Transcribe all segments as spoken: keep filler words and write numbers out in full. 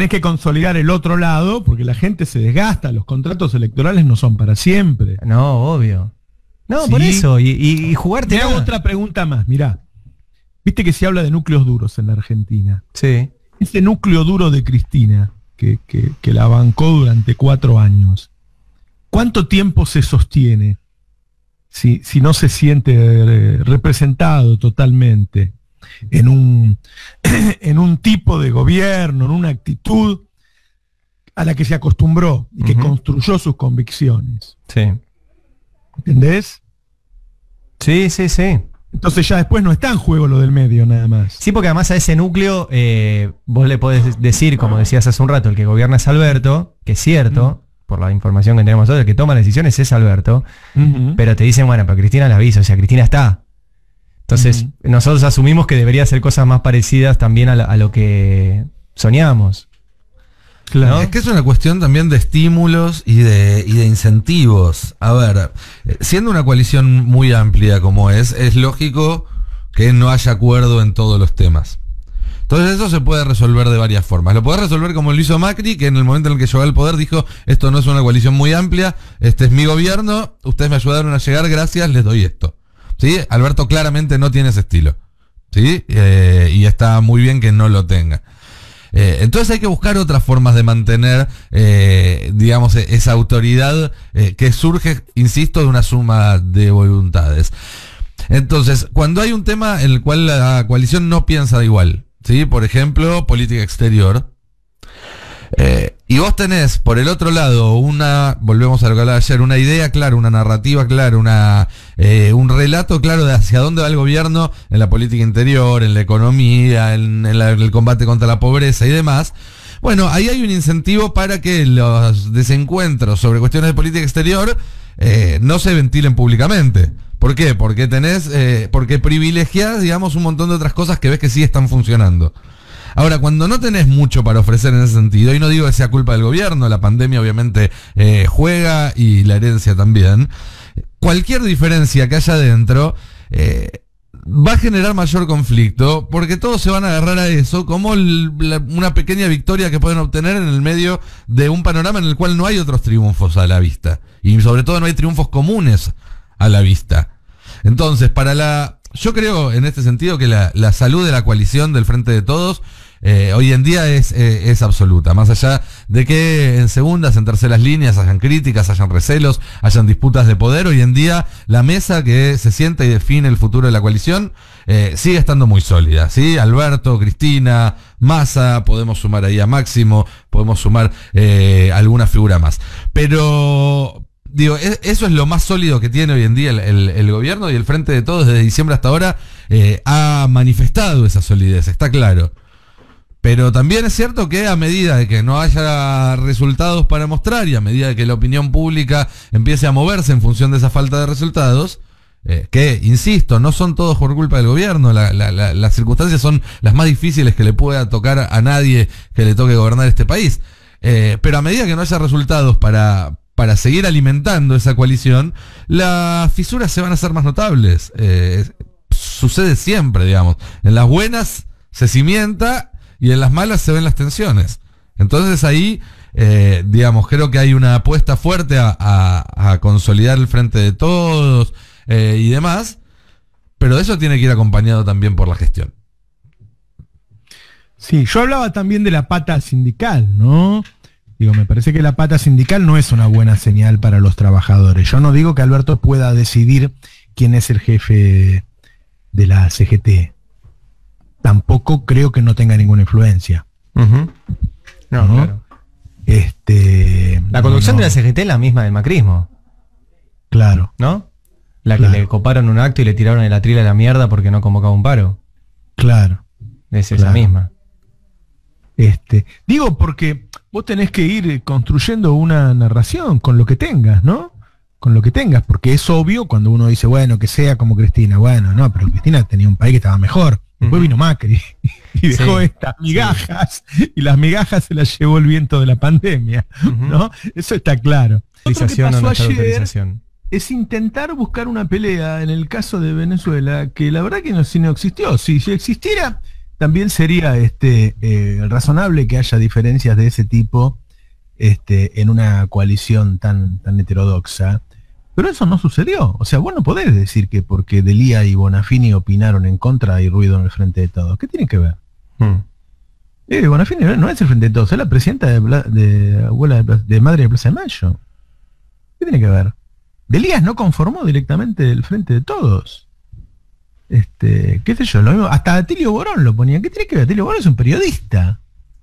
tenés que consolidar el otro lado, porque la gente se desgasta, los contratos electorales no son para siempre. No, obvio. No, ¿Sí? por eso, y, y, y jugarte. Te hago otra pregunta más, mirá. Viste que se habla de núcleos duros en la Argentina. Sí. Ese núcleo duro de Cristina, que, que, que la bancó durante cuatro años, ¿cuánto tiempo se sostiene si, si no se siente eh, representado totalmente en un, en un tipo de gobierno, en una actitud a la que se acostumbró y que uh-huh. construyó sus convicciones? Sí. ¿Entendés? Sí, sí, sí. Entonces ya después no está en juego lo del medio nada más. Sí, porque además a ese núcleo eh, vos le podés decir, como decías hace un rato, el que gobierna es Alberto, que es cierto, mm. por la información que tenemos hoy, el que toma las decisiones es Alberto, uh-huh. pero te dicen, bueno, pero Cristina la aviso, o sea, Cristina está. Entonces, uh-huh. nosotros asumimos que debería hacer cosas más parecidas también a, la, a lo que soñamos. Claro. ¿No? Es que es una cuestión también de estímulos y de, y de incentivos. A ver, siendo una coalición muy amplia como es, es lógico que no haya acuerdo en todos los temas. Entonces eso se puede resolver de varias formas. Lo podés resolver como lo hizo Macri, que en el momento en el que llegó al poder dijo, esto no es una coalición muy amplia, este es mi gobierno, ustedes me ayudaron a llegar, gracias, les doy esto. ¿Sí? Alberto claramente no tiene ese estilo. ¿Sí? Eh, y está muy bien que no lo tenga. Eh, entonces hay que buscar otras formas de mantener, eh, digamos, esa autoridad eh, que surge, insisto, de una suma de voluntades. Entonces, cuando hay un tema en el cual la coalición no piensa igual, ¿sí? Por ejemplo, política exterior, eh, y vos tenés por el otro lado una, volvemos a lo que hablaba ayer, una idea clara, una narrativa clara, una, eh, un relato claro de hacia dónde va el gobierno en la política interior, en la economía, en, en, la, en el combate contra la pobreza y demás. Bueno, ahí hay un incentivo para que los desencuentros sobre cuestiones de política exterior eh, no se ventilen públicamente. ¿Por qué? Porque tenés, eh, porque privilegiás, digamos, un montón de otras cosas que ves que sí están funcionando. Ahora, cuando no tenés mucho para ofrecer en ese sentido, y no digo que sea culpa del gobierno, la pandemia obviamente eh, juega y la herencia también, cualquier diferencia que haya dentro eh, va a generar mayor conflicto, porque todos se van a agarrar a eso como el, la, una pequeña victoria que pueden obtener en el medio de un panorama en el cual no hay otros triunfos a la vista, y sobre todo no hay triunfos comunes a la vista. Entonces, para la... Yo creo en este sentido que la, la salud de la coalición del Frente de Todos eh, hoy en día es, eh, es absoluta. Más allá de que en segundas, en terceras líneas hayan críticas, hayan recelos, hayan disputas de poder, hoy en día la mesa que se sienta y define el futuro de la coalición eh, sigue estando muy sólida, ¿sí? Alberto, Cristina, Massa, podemos sumar ahí a Máximo, podemos sumar eh, alguna figura más. Pero... Digo, eso es lo más sólido que tiene hoy en día el, el, el gobierno, y el Frente de Todos desde diciembre hasta ahora eh, ha manifestado esa solidez, está claro. Pero también es cierto que a medida de que no haya resultados para mostrar y a medida de que la opinión pública empiece a moverse en función de esa falta de resultados, eh, que, insisto, no son todos por culpa del gobierno, la, la, la, las circunstancias son las más difíciles que le pueda tocar a nadie que le toque gobernar este país. Eh, pero a medida que no haya resultados para... para seguir alimentando esa coalición, las fisuras se van a hacer más notables. Eh, sucede siempre, digamos. En las buenas se cimienta y en las malas se ven las tensiones. Entonces ahí, eh, digamos, creo que hay una apuesta fuerte a, a, a consolidar el Frente de Todos eh, y demás, pero eso tiene que ir acompañado también por la gestión. Sí, yo hablaba también de la pata sindical, ¿no? Digo, me parece que la pata sindical no es una buena señal para los trabajadores. Yo no digo que Alberto pueda decidir quién es el jefe de la C G T. Tampoco creo que no tenga ninguna influencia. Uh-huh. No, ¿no? Claro. Este, la conducción no, no. de la C G T es la misma del macrismo. Claro. ¿No? La claro. que le coparon un acto y le tiraron el atril a la mierda porque no convocaba un paro. Claro. Es claro. esa misma. Este, digo porque vos tenés que ir construyendo una narración con lo que tengas, ¿no? Con lo que tengas, porque es obvio cuando uno dice, bueno, que sea como Cristina. Bueno, no, pero Cristina tenía un país que estaba mejor. Después uh-huh. vino Macri y dejó sí, estas migajas, sí. y las migajas se las llevó el viento de la pandemia, uh-huh. ¿no? Eso está claro. Otro que pasó ayer es intentar buscar una pelea en el caso de Venezuela, que la verdad que no, si no existió. Si, si existiera... también sería este, eh, razonable que haya diferencias de ese tipo este, en una coalición tan, tan heterodoxa. Pero eso no sucedió. O sea, vos no podés decir que porque Delía y Bonafini opinaron en contra hay ruido en el Frente de Todos. ¿Qué tiene que ver? Hmm. Eh, Bonafini no es el Frente de Todos, es la presidenta de, de, abuela de, de Madre de Plaza de Mayo. ¿Qué tiene que ver? Delías no conformó directamente el Frente de Todos. Este, qué sé yo, lo mismo, hasta Atilio Borón lo ponía. ¿Qué tiene que ver? Atilio Borón es un periodista.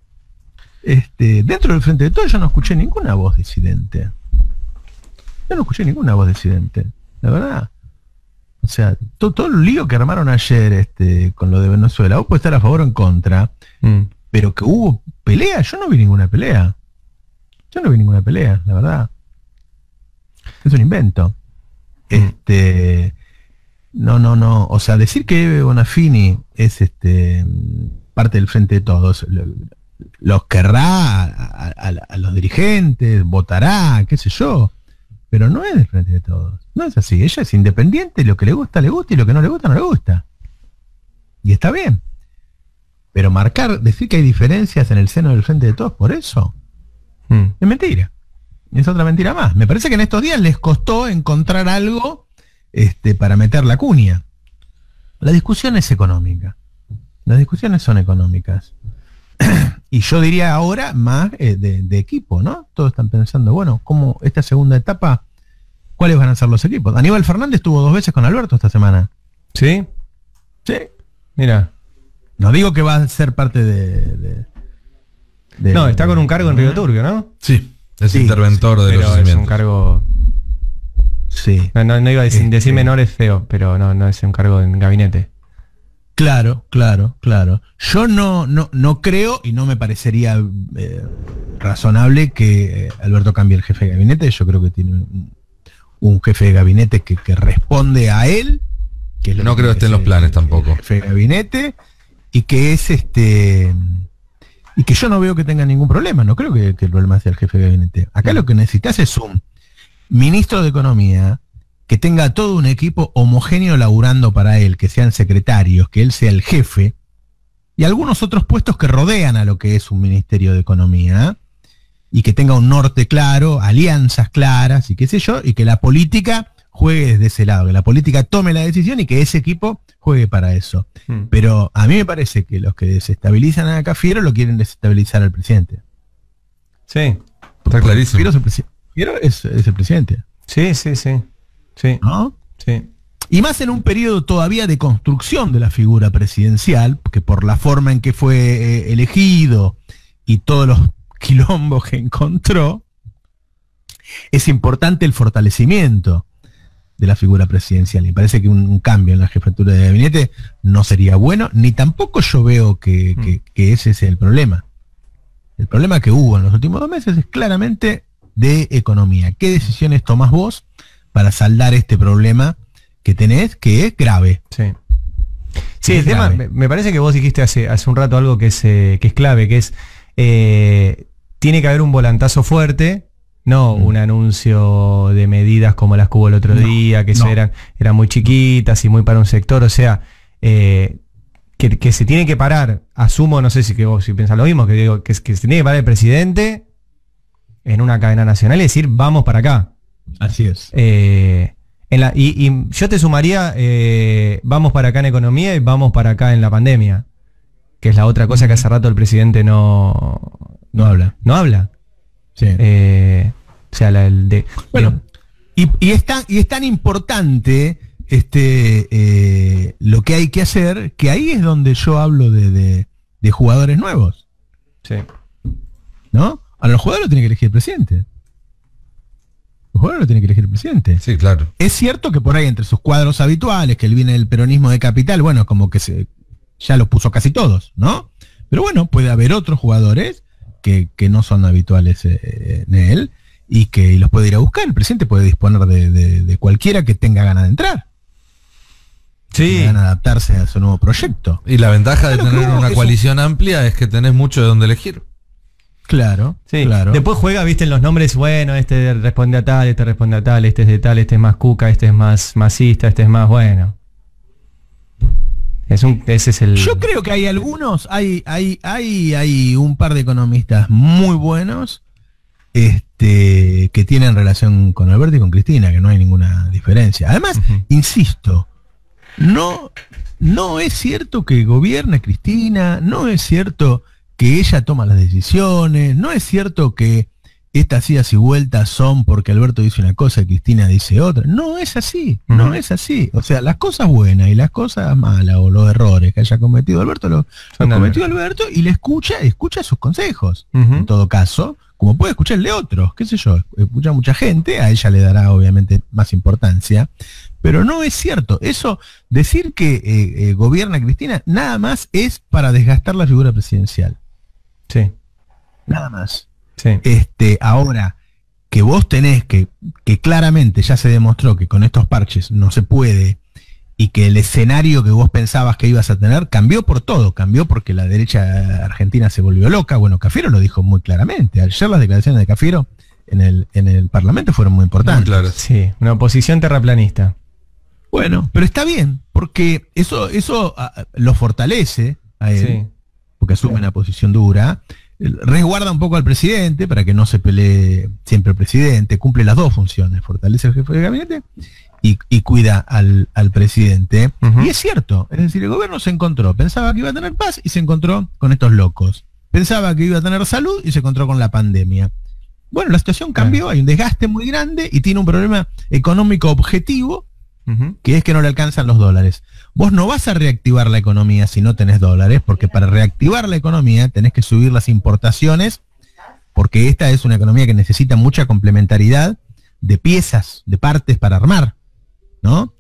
Este, dentro del Frente de Todos yo no escuché ninguna voz disidente. Yo no escuché ninguna voz disidente, la verdad. O sea, todo, todo el lío que armaron ayer este, con lo de Venezuela, vos podés estar a favor o en contra, mm. pero que hubo pelea, yo no vi ninguna pelea. Yo no vi ninguna pelea, la verdad. Es un invento. Mm. Este, no, no, no. O sea, decir que Eve Bonafini es este parte del Frente de Todos, lo, los querrá a, a, a, a los dirigentes, votará, qué sé yo. Pero no es del Frente de Todos. No es así. Ella es independiente, lo que le gusta, le gusta, y lo que no le gusta, no le gusta. Y está bien. Pero marcar, decir que hay diferencias en el seno del Frente de Todos por eso, hmm. es mentira. Es otra mentira más. Me parece que en estos días les costó encontrar algo este, para meter la cuña. La discusión es económica. Las discusiones son económicas. Y yo diría ahora más eh, de, de equipo, ¿no? Todos están pensando, bueno, ¿cómo esta segunda etapa, cuáles van a ser los equipos? Aníbal Fernández estuvo dos veces con Alberto esta semana. ¿Sí? Sí. Mira. No digo que va a ser parte de... de, de no, está con un cargo en Río Turbio, ¿no? Sí, es sí, interventor sí, de pero los cimientos. Es un cargo... Sí. No, no, no iba a decir, este... decir menor es feo, pero no, no es un cargo en gabinete. Claro, claro, claro. Yo no, no, no creo y no me parecería eh, razonable que eh, Alberto cambie el jefe de gabinete. Yo creo que tiene un, un jefe de gabinete que, que responde a él. Que es lo no que creo que esté en los planes el, tampoco. El jefe de gabinete y que es este y que yo no veo que tenga ningún problema. No creo que, que el problema sea el jefe de gabinete. Acá lo que necesitas es un ministro de Economía que tenga todo un equipo homogéneo laburando para él, que sean secretarios, que él sea el jefe, y algunos otros puestos que rodean a lo que es un Ministerio de Economía, y que tenga un norte claro, alianzas claras, y qué sé yo, y que la política juegue desde ese lado, que la política tome la decisión y que ese equipo juegue para eso. Hmm. Pero a mí me parece que los que desestabilizan a Cafiero lo quieren desestabilizar al presidente. Sí, está clarísimo. Cafiero es el, presi- es, es el presidente. Sí, sí, sí. Sí. ¿No? Sí. Y más en un periodo todavía de construcción de la figura presidencial, porque por la forma en que fue eh, elegido y todos los quilombos que encontró, es importante el fortalecimiento de la figura presidencial. Y parece que un, un cambio en la jefatura de gabinete no sería bueno, ni tampoco yo veo que, mm. que, que ese es el problema. El problema que hubo en los últimos dos meses es claramente de economía. ¿Qué decisiones tomás vos para saldar este problema que tenés, que es grave? Sí, sí el tema, me, me parece que vos dijiste hace, hace un rato algo que es, eh, que es clave, que es, eh, tiene que haber un volantazo fuerte, no mm. un anuncio de medidas como las que hubo el otro no, día, que no. eran, eran muy chiquitas y muy para un sector, o sea, eh, que, que se tiene que parar, asumo, no sé si que vos si pensás lo mismo, que digo, que, que se tiene que parar el presidente en una cadena nacional y decir, vamos para acá. Así es. Eh, en la, y, y yo te sumaría, eh, vamos para acá en economía y vamos para acá en la pandemia, que es la otra cosa que hace rato el presidente no, no habla. No habla. Sí. Eh, o sea, la, el de... Bueno, de, y, y, es tan, y es tan importante este, eh, lo que hay que hacer, que ahí es donde yo hablo de, de, de jugadores nuevos. Sí. ¿No? A los jugadores lo tiene que elegir el presidente. Los jugadores lo tiene que elegir el presidente. Sí, claro. Es cierto que por ahí entre sus cuadros habituales, que él viene del peronismo de capital, bueno, como que se, ya los puso casi todos, ¿no? Pero bueno, puede haber otros jugadores que, que no son habituales eh, en él y que y los puede ir a buscar. El presidente puede disponer de, de, de cualquiera que tenga ganas de entrar. Sí. Van a adaptarse a su nuevo proyecto. Y la ventaja de claro, tener una coalición amplia es que tenés mucho de dónde elegir. Claro, sí, claro. Después juega, viste, en los nombres, bueno, este responde a tal, este responde a tal, este es de tal, este es más cuca, este es más masista, este es más bueno. Es un, ese es el... Yo creo que hay algunos, hay, hay, hay, hay un par de economistas muy buenos este, que tienen relación con Alberto y con Cristina, que no hay ninguna diferencia. Además, uh-huh. insisto, no, no es cierto que gobierne Cristina, no es cierto que ella toma las decisiones, no es cierto que estas idas y vueltas son porque Alberto dice una cosa y Cristina dice otra. No es así, uh-huh. no es así. O sea, las cosas buenas y las cosas malas o los errores que haya cometido Alberto, lo, lo cometió Alberto y le escucha, escucha sus consejos. Uh-huh. En todo caso, como puede escucharle otros, qué sé yo, escucha mucha gente, a ella le dará obviamente más importancia, pero no es cierto. Eso, decir que eh, eh, gobierna Cristina, nada más es para desgastar la figura presidencial. Sí. Nada más. Sí. Este, ahora, que vos tenés que, que claramente ya se demostró que con estos parches no se puede, y que el escenario que vos pensabas que ibas a tener cambió por todo, cambió porque la derecha argentina se volvió loca. Bueno, Cafiero lo dijo muy claramente. Ayer las declaraciones de Cafiero en el, en el Parlamento fueron muy importantes. Muy claro. Sí, una oposición terraplanista. Bueno, pero está bien, porque eso, eso a, lo fortalece a él, sí. porque asume sí. una posición dura. Resguarda un poco al presidente para que no se pelee siempre el presidente, cumple las dos funciones, fortalece al jefe de gabinete y, y cuida al, al presidente. Uh-huh. Y es cierto, es decir, el gobierno se encontró, pensaba que iba a tener paz y se encontró con estos locos. Pensaba que iba a tener salud y se encontró con la pandemia. Bueno, la situación cambió, uh-huh. hay un desgaste muy grande y tiene un problema económico objetivo, uh-huh. que es que no le alcanzan los dólares. Vos no vas a reactivar la economía si no tenés dólares, porque para reactivar la economía tenés que subir las importaciones, porque esta es una economía que necesita mucha complementariedad de piezas, de partes para armar, ¿no?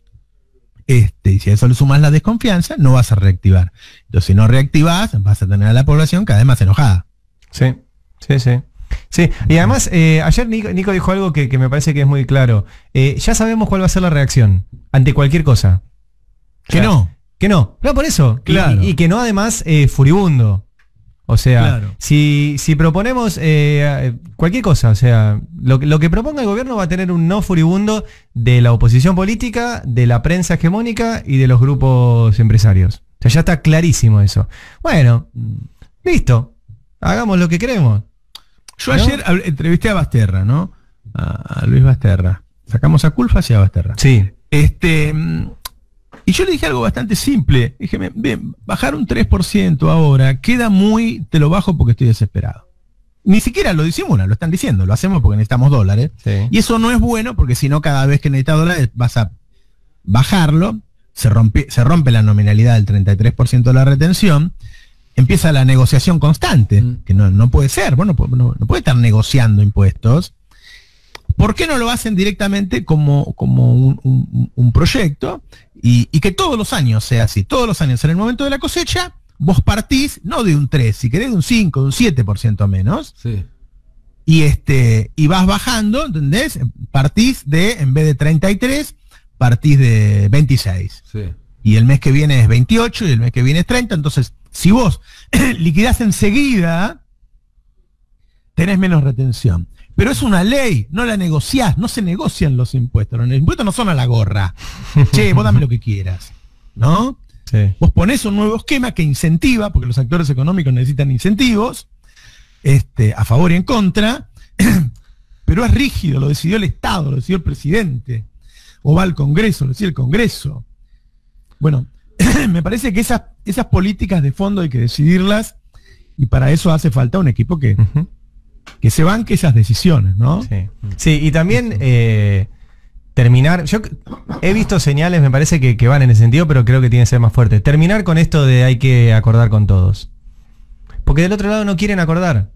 Este, y si a eso le sumas la desconfianza, no vas a reactivar. Entonces, si no reactivás, vas a tener a la población cada vez más enojada. Sí, sí, sí. Sí, y además, eh, ayer Nico, Nico dijo algo que, que me parece que es muy claro. Eh, ya sabemos cuál va a ser la reacción ante cualquier cosa. Que claro. no. Que no. No, por eso. Claro. Y, y que no, además, eh, furibundo. O sea, claro. si, si proponemos eh, cualquier cosa, o sea, lo, lo que proponga el gobierno va a tener un no furibundo de la oposición política, de la prensa hegemónica y de los grupos empresarios. O sea, ya está clarísimo eso. Bueno, listo. Hagamos lo que queremos. Yo ¿no? ayer entrevisté a Basterra, ¿no? A, a Luis Basterra. Sacamos a Culfas y a Basterra. Sí. Este... Y yo le dije algo bastante simple. Dije, bien, bajar un tres por ciento ahora queda muy, te lo bajo porque estoy desesperado. Ni siquiera lo disimulan, lo están diciendo, lo hacemos porque necesitamos dólares. Sí. Y eso no es bueno porque si no cada vez que necesitas dólares vas a bajarlo, se rompe, se rompe la nominalidad del treinta y tres por ciento de la retención, empieza la negociación constante, mm. que no, no puede ser, bueno, no, no puede estar negociando impuestos. ¿Por qué no lo hacen directamente como, como un, un, un proyecto y, y que todos los años sea así? Todos los años en el momento de la cosecha, vos partís, no de un tres, si querés de un cinco, de un siete por ciento menos, sí. y, este, y vas bajando, ¿entendés? Partís de, en vez de treinta y tres, partís de veintiséis. Sí. Y el mes que viene es veintiocho y el mes que viene es treinta, entonces si vos liquidás enseguida, tenés menos retención. Pero es una ley, no la negociás, no se negocian los impuestos. Los impuestos no son a la gorra. Che, vos dame lo que quieras, ¿no? Sí. Vos ponés un nuevo esquema que incentiva, porque los actores económicos necesitan incentivos, este, a favor y en contra, pero es rígido, lo decidió el Estado, lo decidió el presidente, o va al Congreso, lo decidió el Congreso. Bueno, me parece que esas, esas políticas de fondo hay que decidirlas, y para eso hace falta un equipo que... Uh-huh. que se banque esas decisiones, ¿no? Sí, sí y también eh, terminar, yo he visto señales, me parece que, que van en ese sentido, pero creo que tiene que ser más fuerte. Terminar con esto de hay que acordar con todos. Porque del otro lado no quieren acordar.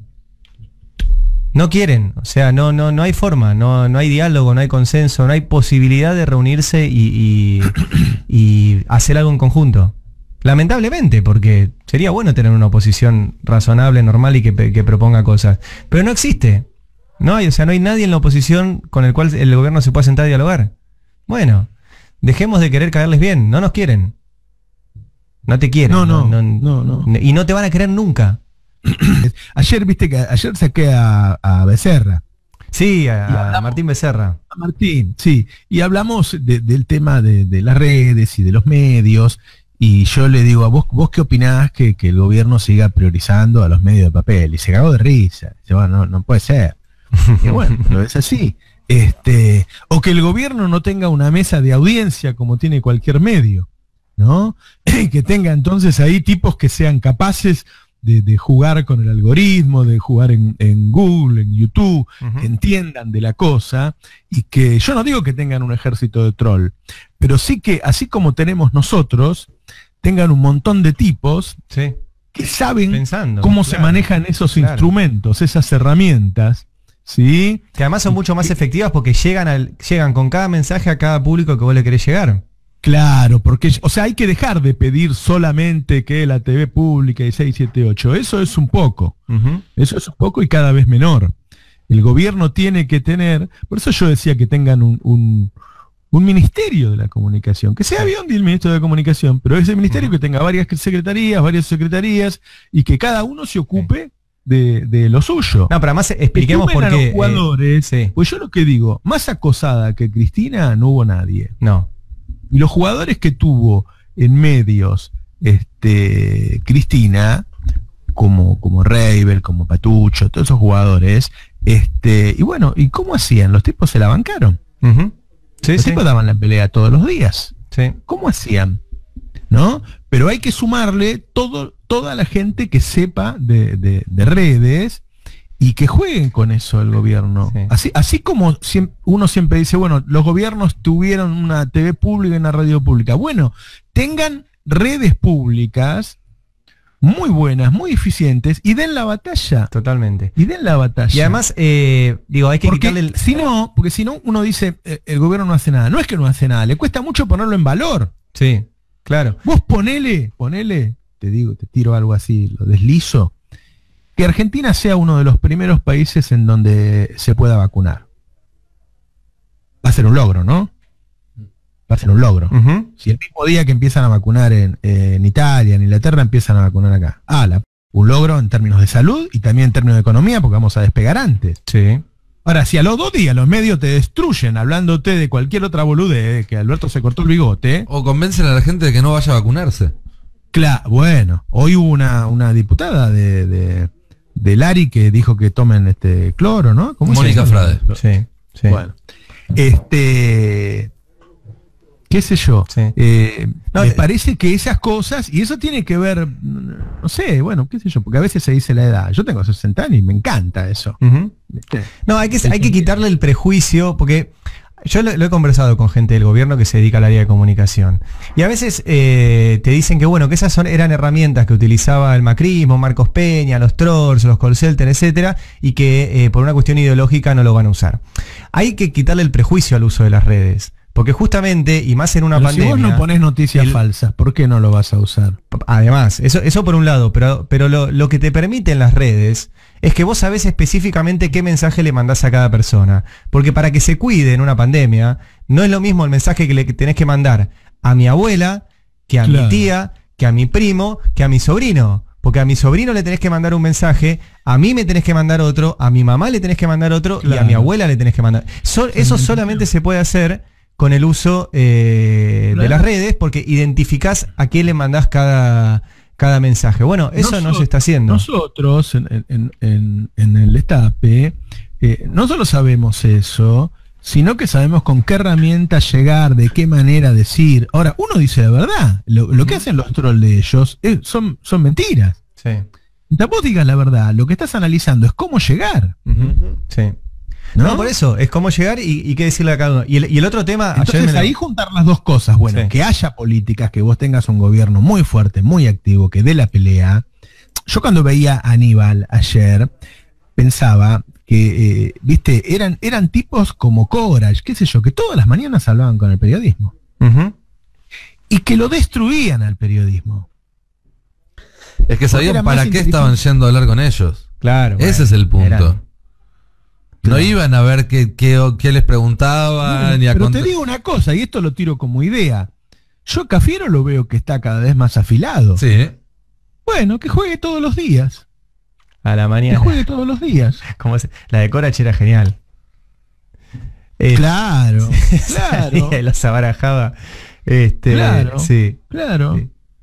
No quieren, o sea, no, no, no hay forma, no, no hay diálogo, no hay consenso, no hay posibilidad de reunirse y, y, y hacer algo en conjunto. Lamentablemente, porque sería bueno tener una oposición razonable, normal y que, que proponga cosas. Pero no existe. No hay, o sea, no hay nadie en la oposición con el cual el gobierno se pueda sentar a dialogar. Bueno, dejemos de querer caerles bien. No nos quieren. No te quieren. No, no, no, no, no, no. Y no te van a querer nunca. Ayer, viste que ayer saqué a, a Becerra. Sí, a, hablamos, a Martín Becerra. A Martín, sí. Y hablamos de, del tema de, de las redes y de los medios. y yo le digo a vos, ¿vos qué opinás que, que el gobierno siga priorizando a los medios de papel? Y se cagó de risa. Dice, bueno, no, no puede ser. Y bueno, pero es así. Este, o que el gobierno no tenga una mesa de audiencia como tiene cualquier medio, ¿no? Que tenga entonces ahí tipos que sean capaces de, de jugar con el algoritmo, de jugar en, en Google, en YouTube, uh-huh. que entiendan de la cosa, y que yo no digo que tengan un ejército de troll, pero sí que así como tenemos nosotros, tengan un montón de tipos sí. que saben Pensando, cómo claro, se manejan esos claro. instrumentos, esas herramientas, ¿sí? Que además son mucho más efectivas porque llegan, al, llegan con cada mensaje a cada público que vos le querés llegar. Claro, porque, o sea, hay que dejar de pedir solamente que la T V pública y seis siete ocho, eso es un poco, uh-huh. eso es un poco y cada vez menor. El gobierno tiene que tener, por eso yo decía que tengan un, un, un ministerio de la comunicación, que sea Biondi el ministro de Comunicación, pero ese ministerio uh-huh. que tenga varias secretarías, varias secretarías, y que cada uno se ocupe sí. de, de lo suyo. No, pero además expliquemos por qué. A los jugadores, eh, sí. pues yo lo que digo, más acosada que Cristina no hubo nadie. No. Y los jugadores que tuvo en medios este, Cristina, como, como Reibel, como Patucho, todos esos jugadores, este, y bueno, ¿y cómo hacían? Los tipos se la bancaron. Uh-huh. Sí, los sí. tipos daban la pelea todos los días. Sí. ¿Cómo hacían? ¿No? Pero hay que sumarle todo, toda la gente que sepa de, de, de redes y que jueguen con eso el gobierno. Sí. Así, así como siempre, uno siempre dice, bueno, los gobiernos tuvieron una T V pública y una radio pública. Bueno, tengan redes públicas muy buenas, muy eficientes, y den la batalla. Totalmente. Y den la batalla. Y además, eh, digo, hay que porque quitarle el... si no, porque si no, uno dice, eh, el gobierno no hace nada. No es que no hace nada, le cuesta mucho ponerlo en valor. Sí, claro. Vos ponele, ponele, te digo, te tiro algo así, lo deslizo, que Argentina sea uno de los primeros países en donde se pueda vacunar. Va a ser un logro, ¿no? Va a ser un logro. Uh-huh. Si el mismo día que empiezan a vacunar en, eh, en Italia, en Inglaterra, empiezan a vacunar acá. Ah, la, un logro en términos de salud y también en términos de economía, porque vamos a despegar antes. Sí. Ahora, si a los dos días los medios te destruyen hablándote de cualquier otra boludez, que Alberto se cortó el bigote. O convencen a la gente de que no vaya a vacunarse. Claro, bueno, hoy hubo una, una diputada de... de de Lari que dijo que tomen este cloro, ¿no? ¿Cómo Mónica Frade. Sí, sí. Bueno, este, qué sé yo, sí. eh, no, me eh, parece que esas cosas, y eso tiene que ver, no sé, bueno, qué sé yo, porque a veces se dice la edad. Yo tengo sesenta años y me encanta eso. Uh-huh. No, hay que, hay que quitarle el prejuicio, porque... Yo lo, lo he conversado con gente del gobierno que se dedica al área de comunicación. Y a veces eh, te dicen que bueno, que esas son, eran herramientas que utilizaba el macrismo, Marcos Peña, los trolls, los call center, etcétera, y que eh, por una cuestión ideológica no lo van a usar. Hay que quitarle el prejuicio al uso de las redes. Porque justamente, y más en una pero pandemia... si vos no ponés noticias el, falsas, ¿por qué no lo vas a usar? Además, eso, eso por un lado, pero, pero lo, lo que te permiten las redes es que vos sabés específicamente qué mensaje le mandás a cada persona. Porque para que se cuide en una pandemia, no es lo mismo el mensaje que le tenés que mandar a mi abuela, que a claro. mi tía, que a mi primo, que a mi sobrino. Porque a mi sobrino le tenés que mandar un mensaje, a mí me tenés que mandar otro, a mi mamá le tenés que mandar otro, claro. y a mi abuela le tenés que mandar. So, eso solamente se puede hacer con el uso eh, claro. de las redes, porque identificás a quién le mandás cada, cada mensaje. Bueno, eso Nosotros, no se está haciendo. Nosotros, en, en, en, en el Destape, eh, no solo sabemos eso, sino que sabemos con qué herramienta llegar, de qué manera decir. Ahora, uno dice la verdad. Lo, lo que hacen los trolls de ellos es, son, son mentiras. Sí. Mientras vos digas la verdad, lo que estás analizando es cómo llegar. Uh-huh. Sí. ¿No? no, por eso, es cómo llegar y, y qué decirle a cada uno. Y el, y el otro tema... Entonces ayer me ahí lo... juntar las dos cosas. Bueno, sí. que haya políticas, que vos tengas un gobierno muy fuerte, muy activo, que dé la pelea. Yo cuando veía a Aníbal ayer, pensaba que, eh, viste, eran, eran tipos como Courage, qué sé yo, que todas las mañanas hablaban con el periodismo. Uh-huh. Y que lo destruían al periodismo. Es que sabían para qué estaban yendo a hablar con ellos. Claro. Ese bueno, es el punto. eran... No iban a ver qué, qué, qué les preguntaban. No, ni a pero cont- te digo una cosa, y esto lo tiro como idea. Yo a Cafiero lo veo que está cada vez más afilado. Sí. Bueno, que juegue todos los días. A la mañana. Que juegue todos los días. Como se, la de Courage era genial. Eh, claro, claro. Los abarajaba. Este, claro, sí. Claro. Sí.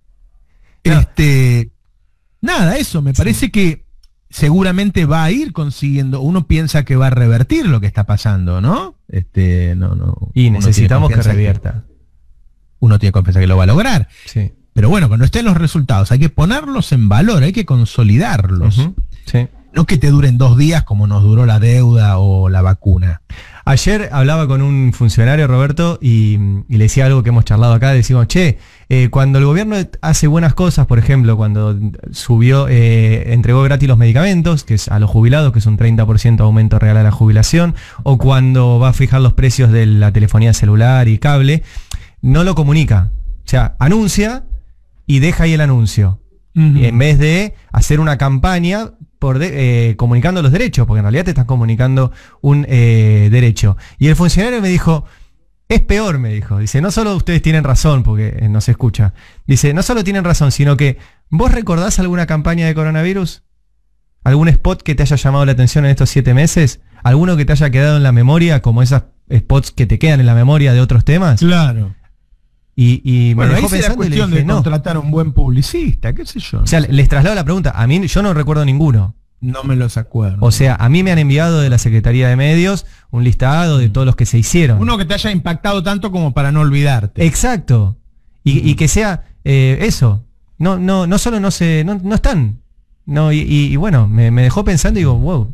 Este, nada, eso, me parece sí. que seguramente va a ir consiguiendo, uno piensa que va a revertir lo que está pasando, ¿no? Este, no, no. Y necesitamos que revierta. Que uno tiene confianza que lo va a lograr. Sí. Pero bueno, cuando estén los resultados, hay que ponerlos en valor, hay que consolidarlos. Uh-huh. Sí. No que te duren dos días como nos duró la deuda o la vacuna. Ayer hablaba con un funcionario, Roberto, y, y le decía algo que hemos charlado acá. Decimos, che, eh, cuando el gobierno hace buenas cosas, por ejemplo, cuando subió, eh, entregó gratis los medicamentos, que es a los jubilados, que es un treinta por ciento aumento real a la jubilación, o cuando va a fijar los precios de la telefonía celular y cable, no lo comunica. O sea, anuncia y deja ahí el anuncio. Uh-huh. Y en vez de hacer una campaña por de, eh, comunicando los derechos, porque en realidad te estás comunicando un eh, derecho. Y el funcionario me dijo, es peor, me dijo. Dice, no solo ustedes tienen razón, porque eh, no se escucha. Dice, no solo tienen razón, sino que ¿vos recordás alguna campaña de coronavirus? ¿Algún spot que te haya llamado la atención en estos siete meses? ¿Alguno que te haya quedado en la memoria, como esas spots que te quedan en la memoria de otros temas? Claro. Y, y bueno, me dejó ahí será pensando cuestión y le dije, de contratar a un buen publicista, qué sé yo. O sea, les traslado la pregunta. A mí yo no recuerdo ninguno. No me los acuerdo. O sea, a mí me han enviado de la Secretaría de Medios un listado de todos los que se hicieron. Uno que te haya impactado tanto como para no olvidarte. Exacto. Y, y que sea eh, eso. No, no, no solo no se, no, no están. No, y, y, y bueno, me, me dejó pensando y digo, wow.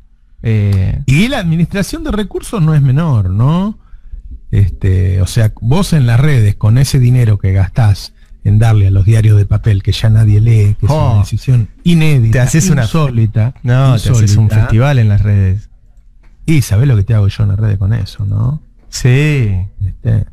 Eh, y la administración de recursos no es menor, ¿no? Este, o sea, vos en las redes, con ese dinero que gastás en darle a los diarios de papel que ya nadie lee, que oh, es una decisión inédita, te haces insólita. Una, no, insólita, te haces un festival en las redes. Y sabés lo que te hago yo en las redes con eso, ¿no? Sí. Este,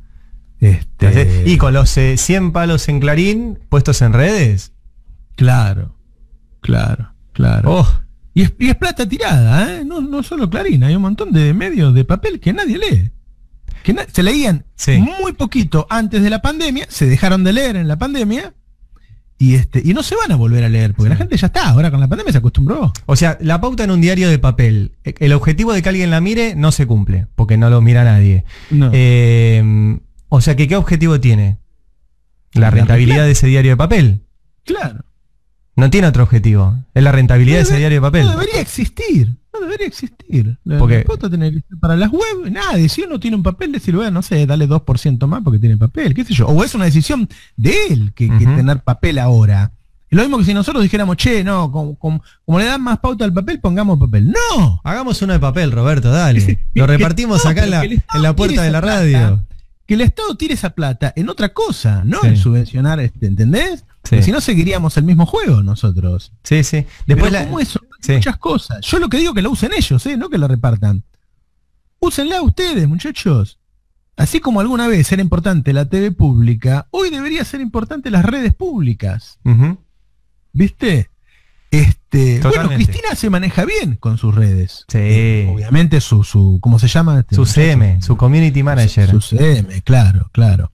este, y con los eh, cien palos en Clarín puestos en redes. Claro, claro, claro. Oh. Y, es, y es plata tirada, ¿eh? No, no solo Clarín, hay un montón de medios de papel que nadie lee. Que na se leían sí. muy poquito antes de la pandemia, se dejaron de leer en la pandemia y este y no se van a volver a leer, porque sí. la gente ya está, ahora con la pandemia se acostumbró. O sea, la pauta en un diario de papel, el objetivo de que alguien la mire no se cumple, porque no lo mira nadie. No. Eh, o sea, que ¿qué objetivo tiene? La, la rentabilidad claro. de ese diario de papel. Claro. No tiene otro objetivo, es la rentabilidad no debe, de ese diario de papel. No debería existir. No debería existir. La, porque, la pauta tener, para las web, nadie, si uno tiene un papel, decir, bueno, no sé, dale dos por ciento más porque tiene papel, qué sé yo. O es una decisión de él que, uh-huh. que tener papel ahora. Es lo mismo que si nosotros dijéramos, che, no, como, como, como le dan más pauta al papel, pongamos papel. ¡No! Hagamos uno de papel, Roberto, dale. Lo repartimos no, acá en la, en la puerta de la radio. Plata, que el Estado tire esa plata en otra cosa, no sí. en subvencionar, este, ¿entendés? Sí. Si no seguiríamos el mismo juego nosotros. Sí, sí. Después Pero la... como eso, sí. muchas cosas. Yo lo que digo es que la usen ellos, ¿eh? No que la repartan. Úsenla ustedes, muchachos. Así como alguna vez era importante la T V pública, hoy debería ser importante las redes públicas. Uh-huh. ¿Viste? Este, Totalmente. Bueno, Cristina se maneja bien con sus redes. Sí. Eh, obviamente su, su, ¿cómo se llama? Este su muchacho? C M, su community manager. Su, su C M, claro, claro.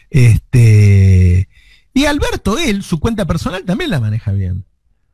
Este, y Alberto, él, su cuenta personal también la maneja bien.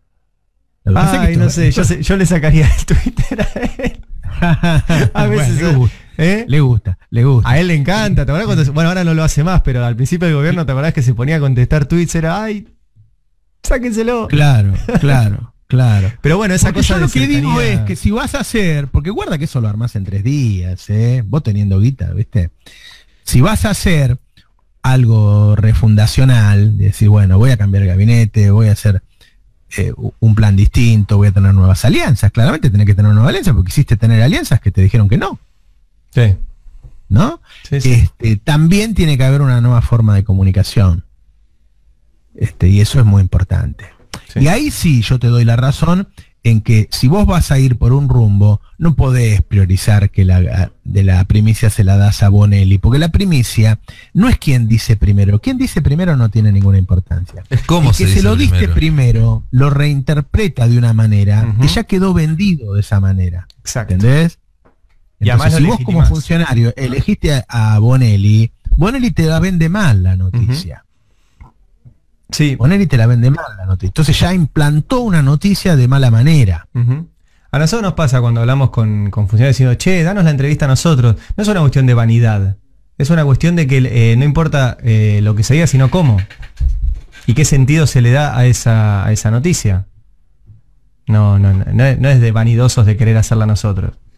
Ay, no sé, yo, sé, yo le sacaría el Twitter a él. A veces bueno, le, gusta, ¿eh? le gusta, le gusta. A él le encanta, ¿te acordás cuando, bueno, ahora no lo hace más, pero al principio del gobierno, ¿te acordás que se ponía a contestar tweets? Era, ay, sáquenselo. Claro, claro, claro. Pero bueno, esa porque cosa yo de lo que cercanía... digo es que si vas a hacer, porque guarda que eso lo armás en tres días, ¿eh? Vos teniendo guita, ¿viste? Si vas a hacer algo refundacional, de decir, bueno, voy a cambiar el gabinete, voy a hacer eh, un plan distinto, voy a tener nuevas alianzas, claramente tenés que tener nuevas alianzas, porque quisiste tener alianzas que te dijeron que no. Sí. ¿No? Sí, sí. Este, también tiene que haber una nueva forma de comunicación. Este, y eso es muy importante. Sí. Y ahí sí yo te doy la razón en que si vos vas a ir por un rumbo, no podés priorizar que la, de la primicia se la das a Bonelli, porque la primicia no es quien dice primero. Quien dice primero no tiene ninguna importancia. Es como se que se lo diste primero. primero, lo reinterpreta de una manera uh-huh. que ya quedó vendido de esa manera. Exacto. ¿Entendés? Entonces, y además si vos como funcionario elegiste a, a Bonelli, Bonelli te la vende mal la noticia. Uh-huh. Sí. Bonelli te la vende mal la noticia. Entonces ya implantó una noticia de mala manera. Uh-huh. A nosotros nos pasa cuando hablamos con, con funcionarios diciendo, che, danos la entrevista a nosotros. No es una cuestión de vanidad. Es una cuestión de que eh, no importa eh, lo que se diga, sino cómo. ¿Y qué sentido se le da a esa, a esa noticia? No, no, no, no es de vanidosos de querer hacerla nosotros.